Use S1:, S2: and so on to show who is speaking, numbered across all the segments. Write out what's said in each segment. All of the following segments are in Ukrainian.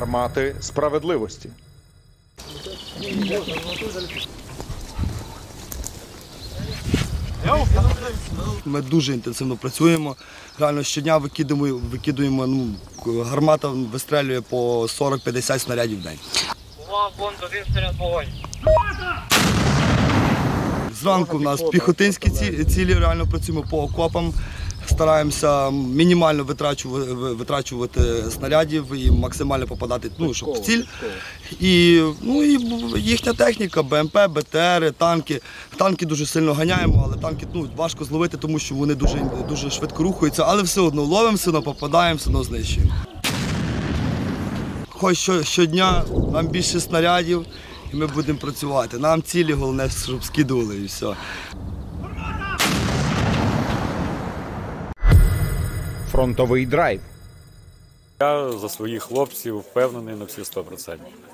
S1: гармати справедливості.
S2: Ми дуже інтенсивно працюємо. Реально щодня викидуємо, гармата вистрелює по 40-50 снарядів в день.
S3: Увага, фонд, один снаряд, вогонь.
S2: Зранку в нас піхотинські цілі, реально працюємо по окопам. Стараємося мінімально витрачувати снарядів і максимально попадати, щоб в ціль. І їхня техніка, БМП, БТР, танки. Танки дуже сильно ганяємо, але танки важко зловити, тому що вони дуже швидко рухаються, але все одно ловимо, все одно попадаємо, все одно знищуємо. Хоч щодня нам більше снарядів і ми будемо працювати. Нам цілі, головне, щоб скидували і все.
S1: Фронтовий драйв.
S4: Я за своїх хлопців впевнений на всі 100%.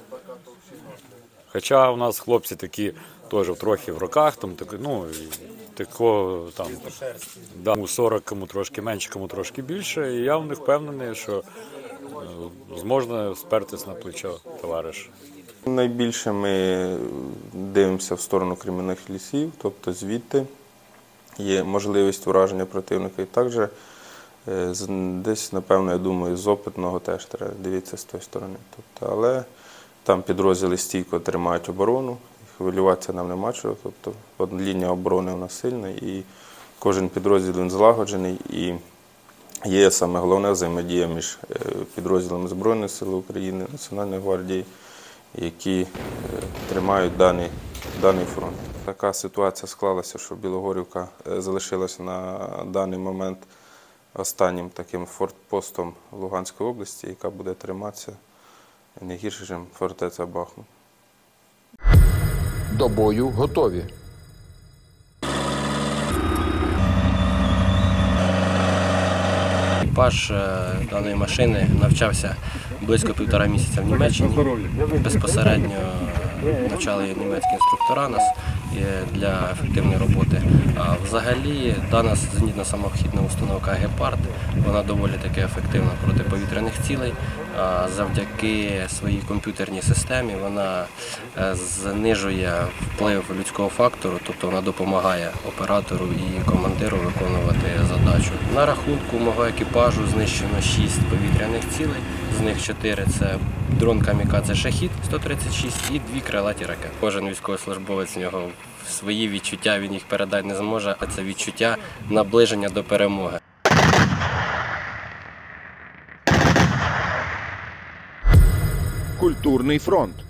S4: Хоча у нас хлопці такі теж трохи в роках, такого кому 40, кому трошки менше, кому трошки більше. І я в них впевнений, що зможна спертись на плечо товариша.
S5: Найбільше ми дивимося в сторону Кремінних лісів, тобто звідти є можливість ураження противника. І також десь, напевно, я думаю, з опитного теж треба дивитися з тої сторони. Але там підрозділи стійко тримають оборону, хвилюватися нам нема чого. Тобто лінія оборони у нас сильна і кожен підрозділ він злагоджений. І є саме головне взаємодія між підрозділами Збройних сил України, Національної гвардії, які тримають даний фронт. Така ситуація склалася, що Білогорівка залишилася на даний момент останнім таким фортпостом Луганської області, яка буде триматися не гірше, ніж фортеця Бахмут.
S1: До бою готові.
S6: Екіпаж даної машини навчався близько 1,5 місяця в Німеччині. Безпосередньо навчали німецькі інструктора нас для ефективної роботи. А взагалі дана зенітно-самохідна установка «Гепард» вона доволі таки ефективна проти повітряних цілей. Завдяки своїй комп'ютерній системі вона знижує вплив людського фактору, тобто вона допомагає оператору і командиру виконувати задачу. На рахунку мого екіпажу знищено 6 повітряних цілей, з них 4 – це дрон «Камікадзе Шахід» 136 і 2 крилаті ракети. Кожен військовослужбовець, в нього свої відчуття, він їх передати не зможе, а це відчуття наближення до перемоги.
S1: Культурний фронт.